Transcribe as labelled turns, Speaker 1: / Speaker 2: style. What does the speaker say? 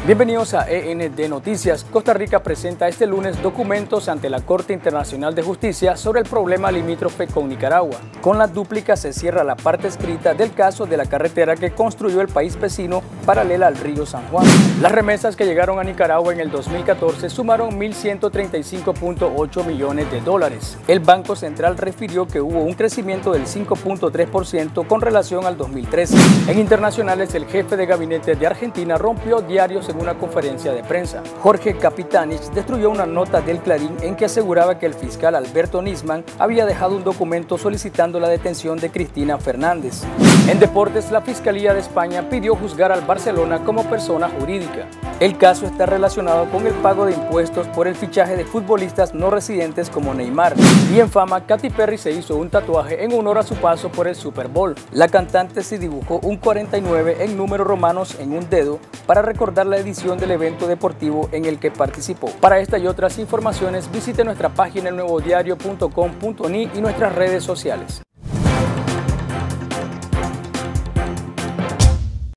Speaker 1: Bienvenidos a END Noticias. Costa Rica presenta este lunes documentos ante la Corte Internacional de Justicia sobre el problema limítrofe con Nicaragua. Con la dúplica se cierra la parte escrita del caso de la carretera que construyó el país vecino paralela al río San Juan. Las remesas que llegaron a Nicaragua en el 2014 sumaron 1.135.8 millones de dólares. El Banco Central refirió que hubo un crecimiento del 5.3% con relación al 2013. En internacionales, el jefe de gabinete de Argentina rompió diarios en una conferencia de prensa. Jorge Capitanich destruyó una nota del Clarín en que aseguraba que el fiscal Alberto Nisman había dejado un documento solicitando la detención de Cristina Fernández. En deportes, la Fiscalía de España pidió juzgar al Barcelona como persona jurídica. El caso está relacionado con el pago de impuestos por el fichaje de futbolistas no residentes como Neymar. Y en fama, Katy Perry se hizo un tatuaje en honor a su paso por el Super Bowl. La cantante se dibujó un 49 en números romanos en un dedo para recordar la edición del evento deportivo en el que participó. Para esta y otras informaciones, visite nuestra página elnuevodiario.com.ni y nuestras redes sociales.